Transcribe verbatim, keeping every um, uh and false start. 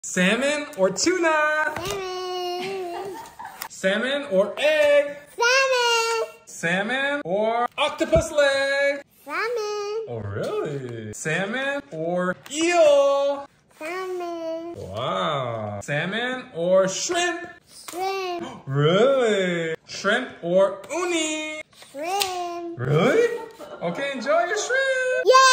Salmon or tuna? Salmon. Salmon or egg? Salmon. Salmon or octopus leg? Salmon. Oh, really? Salmon or eel? Salmon. Wow. Salmon or shrimp? Shrimp. Really? Shrimp or uni? Shrimp. Really? Okay, enjoy your shrimp. Yeah.